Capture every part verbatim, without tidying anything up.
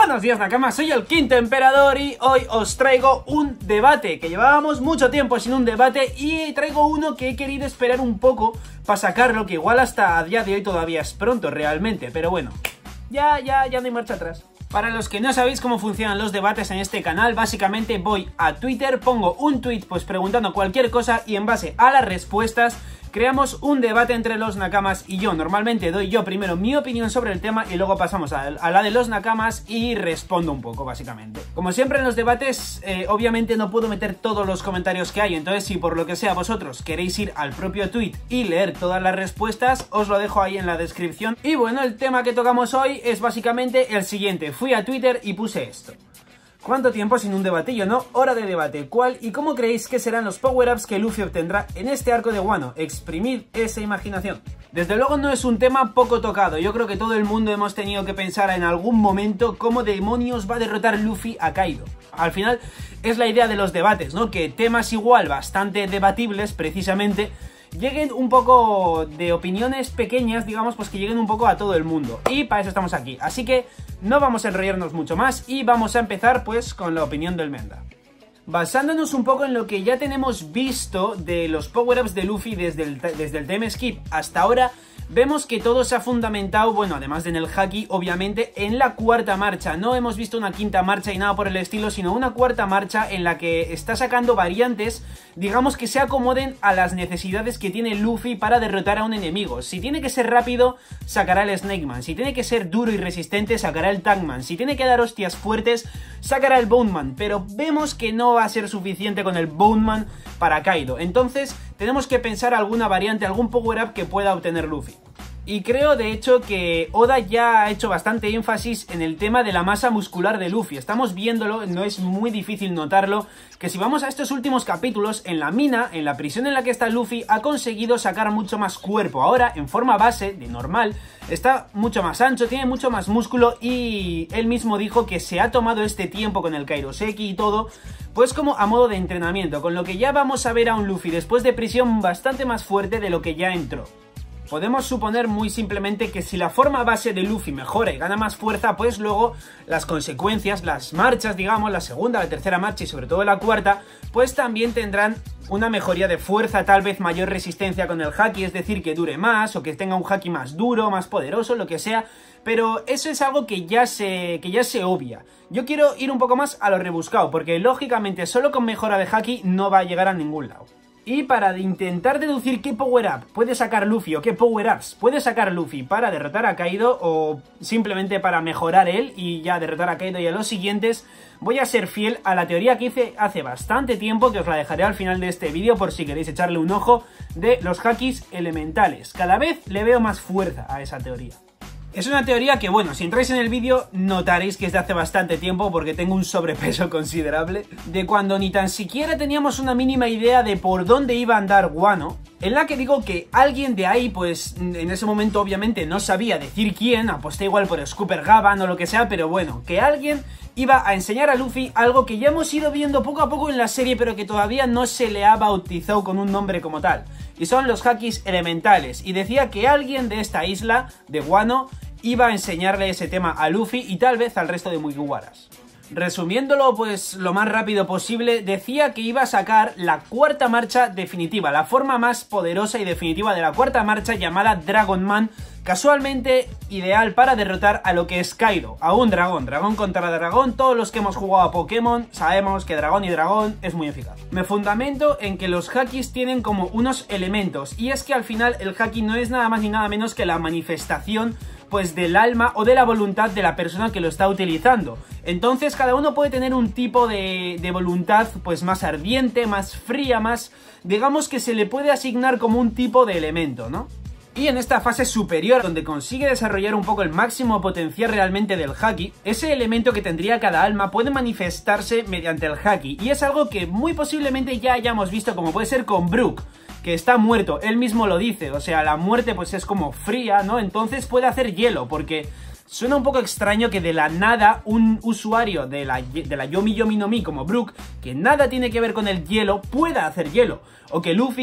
Buenos días, Nakamas, soy el Quinto Emperador y hoy os traigo un debate, que llevábamos mucho tiempo sin un debate y traigo uno que he querido esperar un poco para sacarlo, que igual hasta a día de hoy todavía es pronto realmente, pero bueno, ya, ya, ya no hay marcha atrás. Para los que no sabéis cómo funcionan los debates en este canal, básicamente voy a Twitter, pongo un tweet pues preguntando cualquier cosa y en base a las respuestas creamos un debate entre los Nakamas y yo. Normalmente doy yo primero mi opinión sobre el tema y luego pasamos a, a la de los Nakamas y respondo un poco, básicamente. Como siempre en los debates, eh, obviamente no puedo meter todos los comentarios que hay, entonces si por lo que sea vosotros queréis ir al propio tweet y leer todas las respuestas, os lo dejo ahí en la descripción. Y bueno, el tema que tocamos hoy es básicamente el siguiente. Fui a Twitter y puse esto. ¿Cuánto tiempo sin un debatillo, no? Hora de debate. ¿Cuál y cómo creéis que serán los power-ups que Luffy obtendrá en este arco de Wano? Exprimid esa imaginación. Desde luego no es un tema poco tocado. Yo creo que todo el mundo hemos tenido que pensar en algún momento cómo demonios va a derrotar Luffy a Kaido. Al final es la idea de los debates, ¿no? Que temas igual bastante debatibles, precisamente, lleguen un poco de opiniones pequeñas, digamos, pues que lleguen un poco a todo el mundo. Y para eso estamos aquí. Así que no vamos a enrollarnos mucho más y vamos a empezar pues con la opinión del Menda. Basándonos un poco en lo que ya tenemos visto de los power-ups de Luffy desde el, desde el time skip hasta ahora, vemos que todo se ha fundamentado, bueno, además de en el Haki, obviamente, en la cuarta marcha. No hemos visto una quinta marcha y nada por el estilo, sino una cuarta marcha en la que está sacando variantes, digamos, que se acomoden a las necesidades que tiene Luffy para derrotar a un enemigo. Si tiene que ser rápido, sacará el Snake Man. Si tiene que ser duro y resistente, sacará el Tank Man. Si tiene que dar hostias fuertes, sacará el Bone Man. Pero vemos que no va a ser suficiente con el Bone Man para Kaido. Entonces, tenemos que pensar alguna variante, algún power-up que pueda obtener Luffy. Y creo de hecho que Oda ya ha hecho bastante énfasis en el tema de la masa muscular de Luffy. Estamos viéndolo, no es muy difícil notarlo, que si vamos a estos últimos capítulos, en la mina, en la prisión en la que está Luffy, ha conseguido sacar mucho más cuerpo. Ahora, en forma base, de normal, está mucho más ancho, tiene mucho más músculo y él mismo dijo que se ha tomado este tiempo con el Kairoseki y todo, pues como a modo de entrenamiento, con lo que ya vamos a ver a un Luffy después de prisión bastante más fuerte de lo que ya entró. Podemos suponer muy simplemente que si la forma base de Luffy mejora y gana más fuerza, pues luego las consecuencias, las marchas, digamos, la segunda, la tercera marcha y sobre todo la cuarta, pues también tendrán una mejoría de fuerza, tal vez mayor resistencia con el Haki, es decir, que dure más o que tenga un Haki más duro, más poderoso, lo que sea, pero eso es algo que ya se, que ya se obvia. Yo quiero ir un poco más a lo rebuscado, porque lógicamente solo con mejora de Haki no va a llegar a ningún lado. Y para intentar deducir qué power-up puede sacar Luffy o qué power-ups puede sacar Luffy para derrotar a Kaido o simplemente para mejorar él y ya derrotar a Kaido y a los siguientes, voy a ser fiel a la teoría que hice hace bastante tiempo, que os la dejaré al final de este vídeo por si queréis echarle un ojo, de los Hakis elementales. Cada vez le veo más fuerza a esa teoría. Es una teoría que, bueno, si entráis en el vídeo notaréis que es de hace bastante tiempo porque tengo un sobrepeso considerable, de cuando ni tan siquiera teníamos una mínima idea de por dónde iba a andar Wano, en la que digo que alguien de ahí, pues en ese momento obviamente no sabía decir quién, aposté igual por Scooper Gavan o lo que sea, pero bueno, que alguien iba a enseñar a Luffy algo que ya hemos ido viendo poco a poco en la serie, pero que todavía no se le ha bautizado con un nombre como tal. Y son los Hakis elementales. Y decía que alguien de esta isla, de Wano, iba a enseñarle ese tema a Luffy y tal vez al resto de Mugiwaras. Resumiéndolo pues lo más rápido posible, decía que iba a sacar la cuarta marcha definitiva, la forma más poderosa y definitiva de la cuarta marcha llamada Dragon Man, casualmente ideal para derrotar a lo que es Kaido, a un dragón, dragón contra dragón. Todos los que hemos jugado a Pokémon sabemos que dragón y dragón es muy eficaz. Me fundamento en que los Hakis tienen como unos elementos, y es que al final el Haki no es nada más ni nada menos que la manifestación pues del alma o de la voluntad de la persona que lo está utilizando. Entonces cada uno puede tener un tipo de, de voluntad pues más ardiente, más fría, más, digamos que se le puede asignar como un tipo de elemento, ¿no? Y en esta fase superior, donde consigue desarrollar un poco el máximo potencial realmente del Haki, ese elemento que tendría cada alma puede manifestarse mediante el Haki, y es algo que muy posiblemente ya hayamos visto, como puede ser con Brook, que está muerto, él mismo lo dice, o sea, la muerte pues es como fría, ¿no? Entonces puede hacer hielo, porque suena un poco extraño que de la nada un usuario de la, de la Yomi Yomi no Mi como Brook, que nada tiene que ver con el hielo, pueda hacer hielo, o que Luffy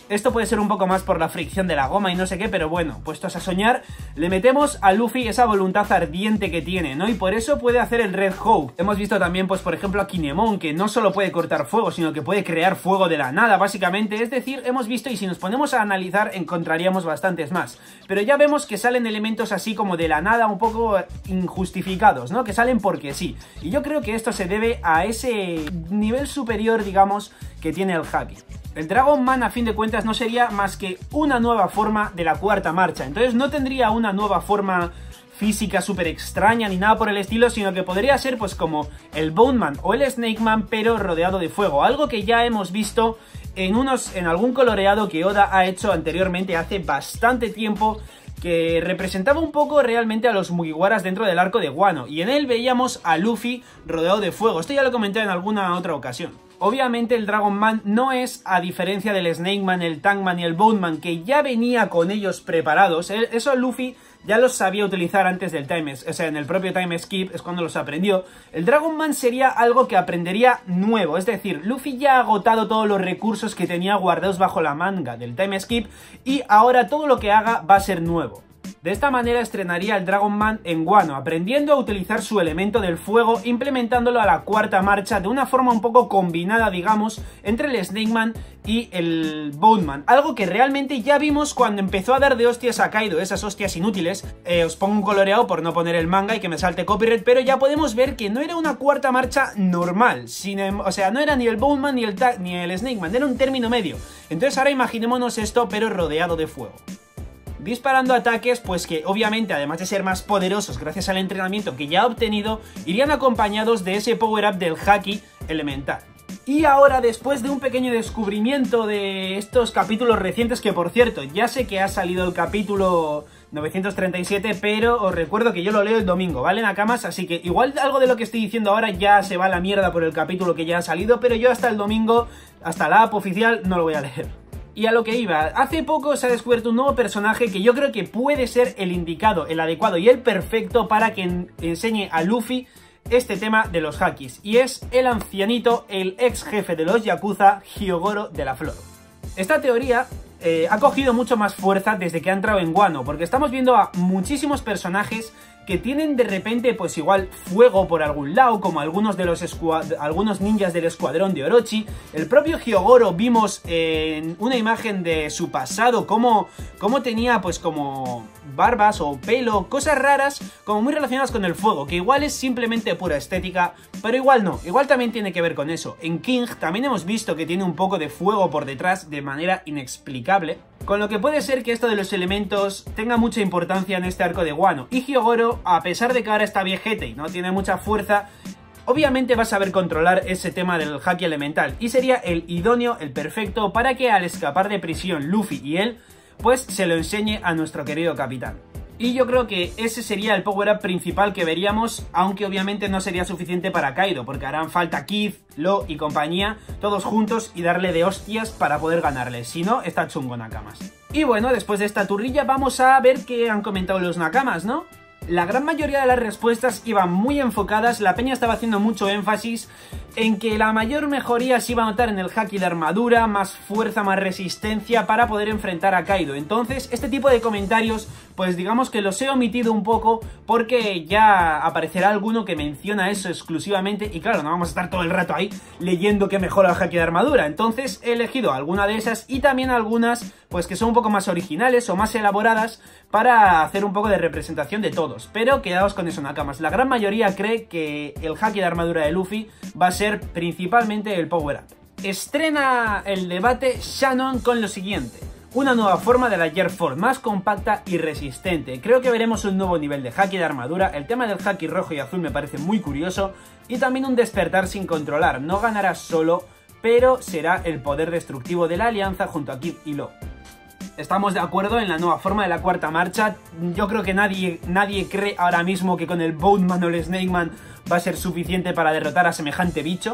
Esto puede ser un poco más por la fricción de la goma y no sé qué, pero bueno, puestos a soñar, le metemos a Luffy esa voluntad ardiente que tiene, ¿no? Y por eso puede hacer el Red Hawk. Hemos visto también, pues por ejemplo, a Kinemon, que no solo puede cortar fuego, sino que puede crear fuego de la nada, básicamente. Es decir, hemos visto, y si nos ponemos a analizar, encontraríamos bastantes más. Pero ya vemos que salen elementos así como de la nada, un poco injustificados, ¿no? Que salen porque sí. Y yo creo que esto se debe a ese nivel superior, digamos, que tiene el Haki. El Dragon Man, a fin de cuentas, no sería más que una nueva forma de la cuarta marcha. Entonces no tendría una nueva forma física súper extraña ni nada por el estilo, sino que podría ser pues como el Bone Man o el Snake Man, pero rodeado de fuego. Algo que ya hemos visto en, unos, en algún coloreado que Oda ha hecho anteriormente hace bastante tiempo, que representaba un poco realmente a los Mugiwaras dentro del arco de Wano. Y en él veíamos a Luffy rodeado de fuego. Esto ya lo comenté en alguna otra ocasión. Obviamente el Dragon Man no es, a diferencia del Snake Man, el Tank Man y el Bone Man, que ya venía con ellos preparados. Eso Luffy ya los sabía utilizar antes del Time, o sea, en el propio Time Skip es cuando los aprendió. El Dragon Man sería algo que aprendería nuevo, es decir, Luffy ya ha agotado todos los recursos que tenía guardados bajo la manga del Time Skip y ahora todo lo que haga va a ser nuevo. De esta manera estrenaría el Dragon Man en Wano, aprendiendo a utilizar su elemento del fuego, implementándolo a la cuarta marcha de una forma un poco combinada, digamos, entre el Snake Man y el Bone Man. Algo que realmente ya vimos cuando empezó a dar de hostias a Kaido, esas hostias inútiles. Eh, os pongo un coloreado por no poner el manga y que me salte copyright, pero ya podemos ver que no era una cuarta marcha normal. Sin, o sea, no era ni el Bone Man ni el, ni el Snake Man, era un término medio. Entonces ahora imaginémonos esto, pero rodeado de fuego. Disparando ataques, pues que obviamente, además de ser más poderosos gracias al entrenamiento que ya ha obtenido, irían acompañados de ese power-up del Haki elemental. Y ahora, después de un pequeño descubrimiento de estos capítulos recientes, que por cierto, ya sé que ha salido el capítulo novecientos treinta y siete, pero os recuerdo que yo lo leo el domingo, ¿vale, Nakamas? Así que igual algo de lo que estoy diciendo ahora ya se va a la mierda por el capítulo que ya ha salido, pero yo hasta el domingo, hasta la app oficial, no lo voy a leer. Y a lo que iba, hace poco se ha descubierto un nuevo personaje que yo creo que puede ser el indicado, el adecuado y el perfecto para que enseñe a Luffy este tema de los Hakis. Y es el ancianito, el ex jefe de los Yakuza, Hyogoro de la Flor. Esta teoría eh, ha cogido mucho más fuerza desde que ha entrado en Wano, porque estamos viendo a muchísimos personajes que tienen de repente pues igual fuego por algún lado, como algunos de los algunos ninjas del escuadrón de Orochi. El propio Hyogoro vimos en una imagen de su pasado cómo, cómo tenía pues como barbas o pelo, cosas raras como muy relacionadas con el fuego, que igual es simplemente pura estética, pero igual no, igual también tiene que ver con eso. En King también hemos visto que tiene un poco de fuego por detrás de manera inexplicable, con lo que puede ser que esto de los elementos tenga mucha importancia en este arco de Wano. Y Hyogoro, a pesar de que ahora está viejete y no tiene mucha fuerza, obviamente va a saber controlar ese tema del Haki elemental y sería el idóneo, el perfecto, para que al escapar de prisión Luffy y él, pues se lo enseñe a nuestro querido capitán. Y yo creo que ese sería el power-up principal que veríamos, aunque obviamente no sería suficiente para Kaido, porque harán falta Kid, Law y compañía, todos juntos y darle de hostias para poder ganarle, si no, está chungo Nakamas. Y bueno, después de esta turrilla vamos a ver qué han comentado los Nakamas, ¿no? La gran mayoría de las respuestas iban muy enfocadas, la peña estaba haciendo mucho énfasis en que la mayor mejoría se iba a notar en el Haki de armadura, más fuerza, más resistencia para poder enfrentar a Kaido. Entonces, este tipo de comentarios, pues digamos que los he omitido un poco porque ya aparecerá alguno que menciona eso exclusivamente y claro, no vamos a estar todo el rato ahí leyendo que mejora el Haki de armadura. Entonces, he elegido alguna de esas y también algunas pues que son un poco más originales o más elaboradas para hacer un poco de representación de todos. Pero quedaos con eso, Nakamas. La gran mayoría cree que el Haki de armadura de Luffy va a ser principalmente el power up. Estrena el debate Shannon con lo siguiente: una nueva forma de la Gear Force, más compacta y resistente. Creo que veremos un nuevo nivel de Haki de armadura. El tema del Haki rojo y azul me parece muy curioso. Y también un despertar sin controlar. No ganará solo, pero será el poder destructivo de la alianza junto a Kid y Law. Estamos de acuerdo en la nueva forma de la cuarta marcha. Yo creo que nadie, nadie cree ahora mismo que con el Bone Man o el Snake Man va a ser suficiente para derrotar a semejante bicho.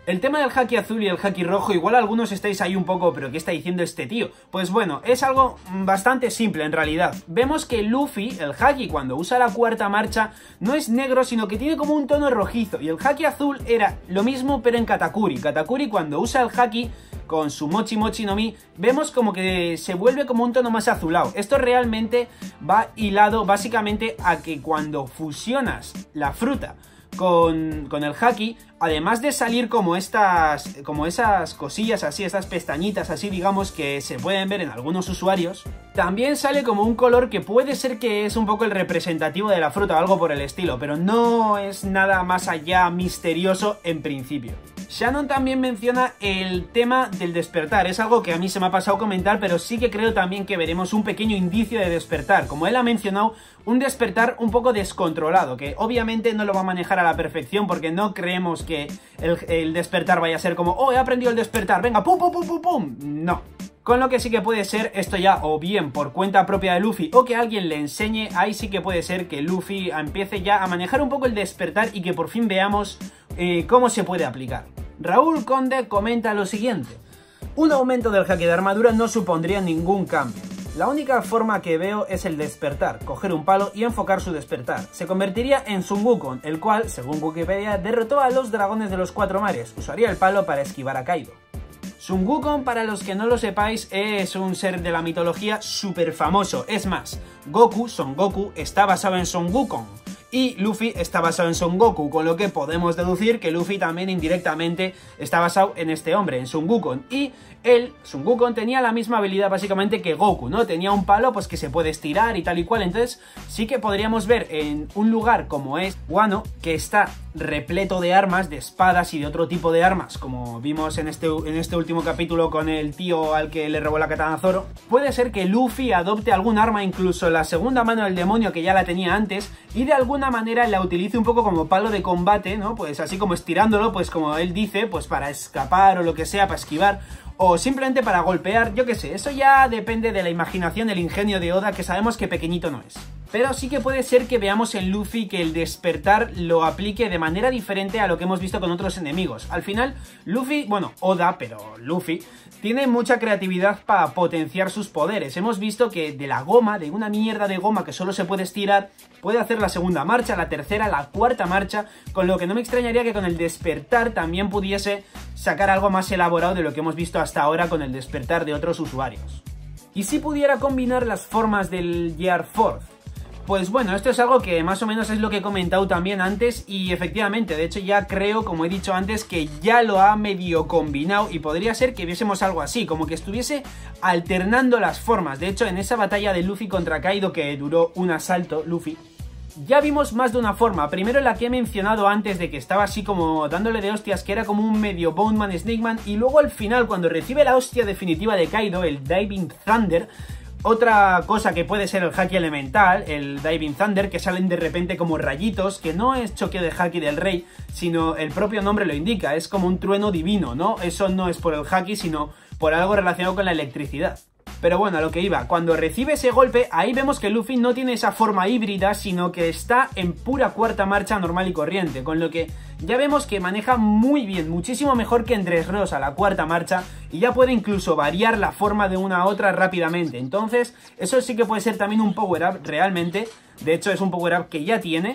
El tema del haki azul y el haki rojo, igual algunos estáis ahí un poco, pero ¿qué está diciendo este tío? Pues bueno, es algo bastante simple en realidad. Vemos que Luffy, el haki, cuando usa la cuarta marcha, no es negro, sino que tiene como un tono rojizo. Y el haki azul era lo mismo, pero en Katakuri. Katakuri, cuando usa el haki con su Mochi Mochi no Mi, vemos como que se vuelve como un tono más azulado. Esto realmente va hilado básicamente a que cuando fusionas la fruta Con, con el haki, además de salir como estas, como esas cosillas así, estas pestañitas así, digamos, que se pueden ver en algunos usuarios, también sale como un color que puede ser que es un poco el representativo de la fruta o algo por el estilo, pero no es nada más allá misterioso en principio. Shannon también menciona el tema del despertar, es algo que a mí se me ha pasado comentar, pero sí que creo también que veremos un pequeño indicio de despertar, como él ha mencionado, un despertar un poco descontrolado, que obviamente no lo va a manejar a la perfección porque no creemos que el, el despertar vaya a ser como, oh, he aprendido el despertar, venga, pum, pum, pum, pum, pum, no. Con lo que sí que puede ser esto ya o bien por cuenta propia de Luffy o que alguien le enseñe, ahí sí que puede ser que Luffy empiece ya a manejar un poco el despertar y que por fin veamos eh, cómo se puede aplicar. Raúl Conde comenta lo siguiente: un aumento del haki de armadura no supondría ningún cambio. La única forma que veo es el despertar, coger un palo y enfocar su despertar. Se convertiría en Sun Wukong, el cual, según Wikipedia, derrotó a los dragones de los cuatro mares. Usaría el palo para esquivar a Kaido. Sun Wukong, para los que no lo sepáis, es un ser de la mitología súper famoso. Es más, Goku, Son Goku, está basado en Son Wukong. Y Luffy está basado en Son Goku, con lo que podemos deducir que Luffy también indirectamente está basado en este hombre, en Son Wukong. Y él, Son Wukong, tenía la misma habilidad básicamente que Goku, ¿no? Tenía un palo pues que se puede estirar y tal y cual. Entonces sí que podríamos ver en un lugar como es Wano, que está repleto de armas, de espadas y de otro tipo de armas, como vimos en este, en este último capítulo con el tío al que le robó la katana a Zoro. Puede ser que Luffy adopte algún arma, incluso la segunda mano del demonio que ya la tenía antes, y de alguna manera la utilice un poco como palo de combate, ¿no? Pues así como estirándolo, pues como él dice, pues para escapar o lo que sea, para esquivar, o simplemente para golpear, yo qué sé. Eso ya depende de la imaginación, del ingenio de Oda, que sabemos que pequeñito no es. Pero sí que puede ser que veamos en Luffy que el despertar lo aplique de manera diferente a lo que hemos visto con otros enemigos. Al final, Luffy, bueno, Oda, pero Luffy, tiene mucha creatividad para potenciar sus poderes. Hemos visto que de la goma, de una mierda de goma que solo se puede estirar, puede hacer la segunda marcha, la tercera, la cuarta marcha, con lo que no me extrañaría que con el despertar también pudiese sacar algo más elaborado de lo que hemos visto hasta ahora con el despertar de otros usuarios. ¿Y si pudiera combinar las formas del Gear Force? Pues bueno, esto es algo que más o menos es lo que he comentado también antes y efectivamente, de hecho ya creo, como he dicho antes, que ya lo ha medio combinado y podría ser que viésemos algo así, como que estuviese alternando las formas. De hecho, en esa batalla de Luffy contra Kaido que duró un asalto, Luffy, ya vimos más de una forma. Primero la que he mencionado antes, de que estaba así como dándole de hostias, que era como un medio Bone Man, Snake Man, y luego al final cuando recibe la hostia definitiva de Kaido, el Diving Thunder. Otra cosa que puede ser el haki elemental, el Diving Thunder, que salen de repente como rayitos, que no es choque de haki del rey, sino el propio nombre lo indica, es como un trueno divino, ¿no? Eso no es por el haki, sino por algo relacionado con la electricidad. Pero bueno, a lo que iba, cuando recibe ese golpe, ahí vemos que Luffy no tiene esa forma híbrida, sino que está en pura cuarta marcha normal y corriente, con lo que ya vemos que maneja muy bien, muchísimo mejor que en Dressrosa la cuarta marcha, y ya puede incluso variar la forma de una a otra rápidamente. Entonces, eso sí que puede ser también un power-up realmente, de hecho es un power-up que ya tiene,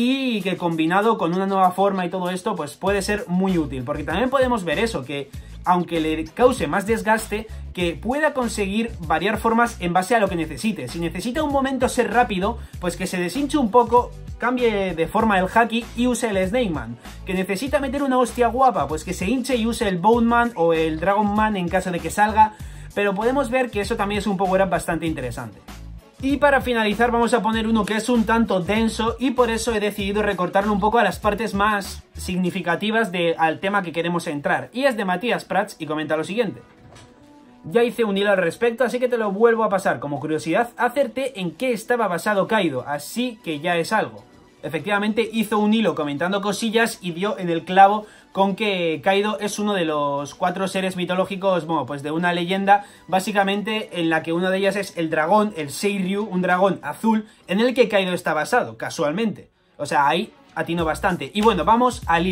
y que combinado con una nueva forma y todo esto, pues puede ser muy útil, porque también podemos ver eso, que aunque le cause más desgaste, que pueda conseguir variar formas en base a lo que necesite. Si necesita un momento ser rápido, pues que se deshinche un poco, cambie de forma el haki y use el Snake Man. Que necesita meter una hostia guapa, pues que se hinche y use el Bone Man o el Dragon Man en caso de que salga. Pero podemos ver que eso también es un power-up bastante interesante. Y para finalizar vamos a poner uno que es un tanto denso y por eso he decidido recortarlo un poco a las partes más significativas de, al tema que queremos entrar. Y es de Matías Prats y comenta lo siguiente: ya hice un hilo al respecto, así que te lo vuelvo a pasar. Como curiosidad, acerté en qué estaba basado Kaido, así que ya es algo. Efectivamente hizo un hilo comentando cosillas y dio en el clavo con que Kaido es uno de los cuatro seres mitológicos, bueno, pues de una leyenda, básicamente en la que una de ellas es el dragón, el Seiryu, un dragón azul, en el que Kaido está basado, casualmente. O sea, ahí atino bastante. Y bueno, vamos al hilo.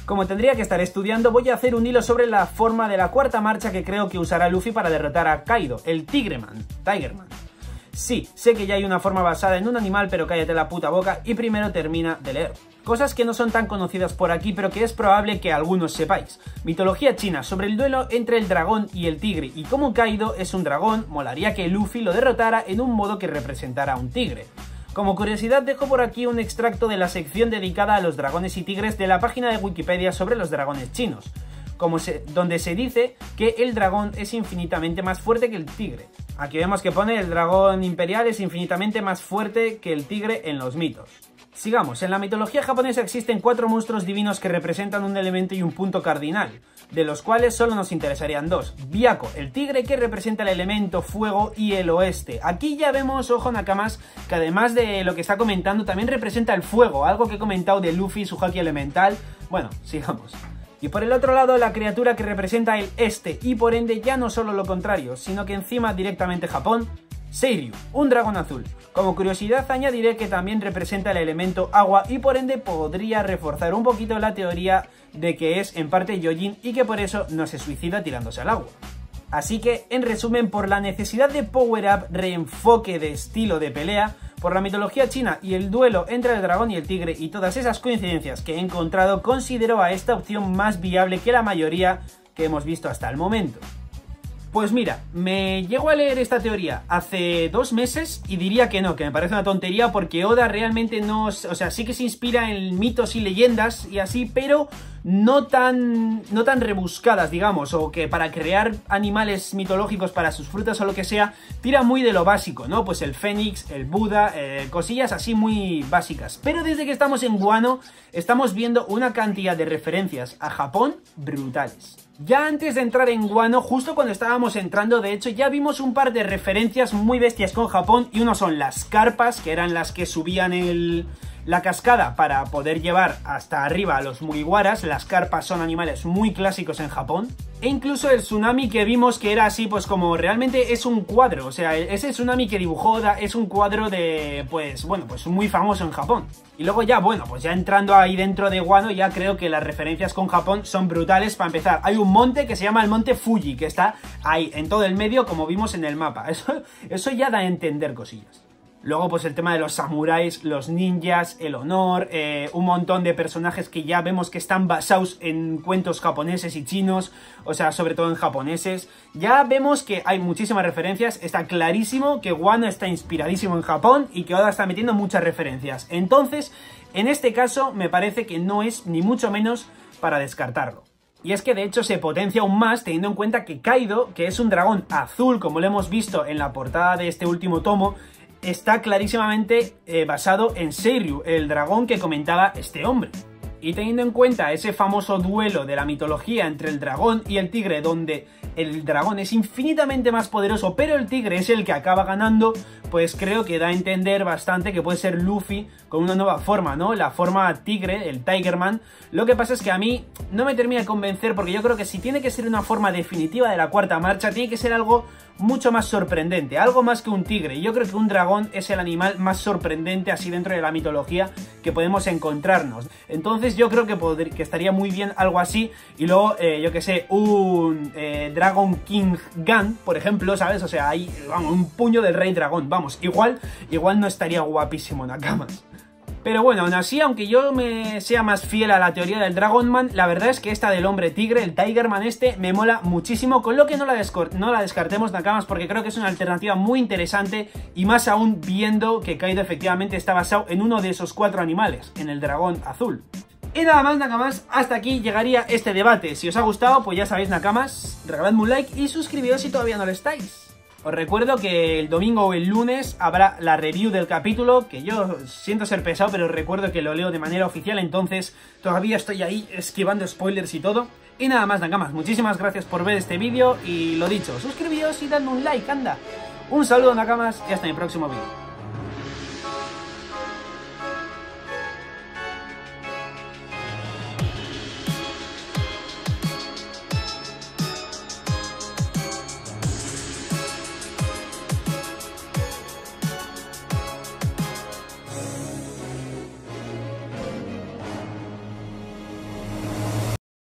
Como tendría que estar estudiando, voy a hacer un hilo sobre la forma de la cuarta marcha que creo que usará Luffy para derrotar a Kaido, el Tigreman, Tigerman. Sí, sé que ya hay una forma basada en un animal, pero cállate la puta boca y primero termina de leer. Cosas que no son tan conocidas por aquí, pero que es probable que algunos sepáis. Mitología china sobre el duelo entre el dragón y el tigre, y como Kaido es un dragón, molaría que Luffy lo derrotara en un modo que representara a un tigre. Como curiosidad dejo por aquí un extracto de la sección dedicada a los dragones y tigres de la página de Wikipedia sobre los dragones chinos, como se, donde se dice que el dragón es infinitamente más fuerte que el tigre. Aquí vemos que pone el dragón imperial es infinitamente más fuerte que el tigre en los mitos. Sigamos, en la mitología japonesa existen cuatro monstruos divinos que representan un elemento y un punto cardinal, de los cuales solo nos interesarían dos. Byakko, el tigre, que representa el elemento fuego y el oeste. Aquí ya vemos, ojo Nakamas, que además de lo que está comentando también representa el fuego, algo que he comentado de Luffy y su haki elemental. Bueno, sigamos. Y por el otro lado, la criatura que representa el este, y por ende ya no solo lo contrario, sino que encima directamente Japón, Seiryu, un dragón azul. Como curiosidad añadiré que también representa el elemento agua y por ende podría reforzar un poquito la teoría de que es en parte Gyojin y que por eso no se suicida tirándose al agua. Así que, en resumen, por la necesidad de power-up, reenfoque de estilo de pelea, por la mitología china y el duelo entre el dragón y el tigre y todas esas coincidencias que he encontrado, considero a esta opción más viable que la mayoría que hemos visto hasta el momento. Pues mira, me llego a leer esta teoría hace dos meses y diría que no, que me parece una tontería porque Oda realmente no... O sea, sí que se inspira en mitos y leyendas y así, pero no tan, no tan rebuscadas, digamos, o que para crear animales mitológicos para sus frutas o lo que sea, tira muy de lo básico, ¿no? Pues el Fénix, el Buda, eh, cosillas así muy básicas. Pero desde que estamos en Wano, estamos viendo una cantidad de referencias a Japón brutales. Ya antes de entrar en Wano, justo cuando estábamos entrando, de hecho, ya vimos un par de referencias muy bestias con Japón, y uno son las carpas, que eran las que subían el... la cascada para poder llevar hasta arriba a los Mugiwaras. Las carpas son animales muy clásicos en Japón. E incluso el tsunami que vimos, que era así, pues como realmente es un cuadro. O sea, ese tsunami que dibujó Oda es un cuadro de, pues, bueno, pues muy famoso en Japón. Y luego ya, bueno, pues ya entrando ahí dentro de Wano, ya creo que las referencias con Japón son brutales. Para empezar, hay un monte que se llama el monte Fuji, que está ahí, en todo el medio, como vimos en el mapa. Eso, eso ya da a entender cosillas. Luego pues el tema de los samuráis, los ninjas, el honor, eh, un montón de personajes que ya vemos que están basados en cuentos japoneses y chinos, o sea, sobre todo en japoneses. Ya vemos que hay muchísimas referencias, está clarísimo que Wano está inspiradísimo en Japón y que Oda está metiendo muchas referencias. Entonces, en este caso me parece que no es ni mucho menos para descartarlo. Y es que de hecho se potencia aún más teniendo en cuenta que Kaido, que es un dragón azul como lo hemos visto en la portada de este último tomo, está clarísimamente eh, basado en Seiryu, el dragón que comentaba este hombre. Y teniendo en cuenta ese famoso duelo de la mitología entre el dragón y el tigre, donde el dragón es infinitamente más poderoso, pero el tigre es el que acaba ganando, pues creo que da a entender bastante que puede ser Luffy con una nueva forma, ¿no? La forma tigre, el Tigerman. Lo que pasa es que a mí no me termina de convencer, porque yo creo que si tiene que ser una forma definitiva de la cuarta marcha, tiene que ser algo mucho más sorprendente, algo más que un tigre. Y yo creo que un dragón es el animal más sorprendente así dentro de la mitología que podemos encontrarnos. Entonces yo creo que, podría, que estaría muy bien algo así. Y luego, eh, yo que sé, un eh, Dragon King Gun, por ejemplo, ¿sabes? O sea, hay, vamos, un puño del rey dragón. Vamos, igual, igual no estaría guapísimo Nakamas. Pero bueno, aún así, aunque yo me sea más fiel a la teoría del Dragonman, la verdad es que esta del hombre tigre, el Tigerman este, me mola muchísimo, con lo que no la, no la descartemos, Nakamas, porque creo que es una alternativa muy interesante, y más aún viendo que Kaido efectivamente está basado en uno de esos cuatro animales, en el dragón azul. Y nada más, Nakamas, hasta aquí llegaría este debate. Si os ha gustado, pues ya sabéis, Nakamas, regaladme un like y suscribiros si todavía no lo estáis. Os recuerdo que el domingo o el lunes habrá la review del capítulo, que yo siento ser pesado, pero os recuerdo que lo leo de manera oficial, entonces todavía estoy ahí esquivando spoilers y todo. Y nada más, Nakamas, muchísimas gracias por ver este vídeo y lo dicho, suscribíos y dadme un like, anda. Un saludo, Nakamas, y hasta mi próximo vídeo.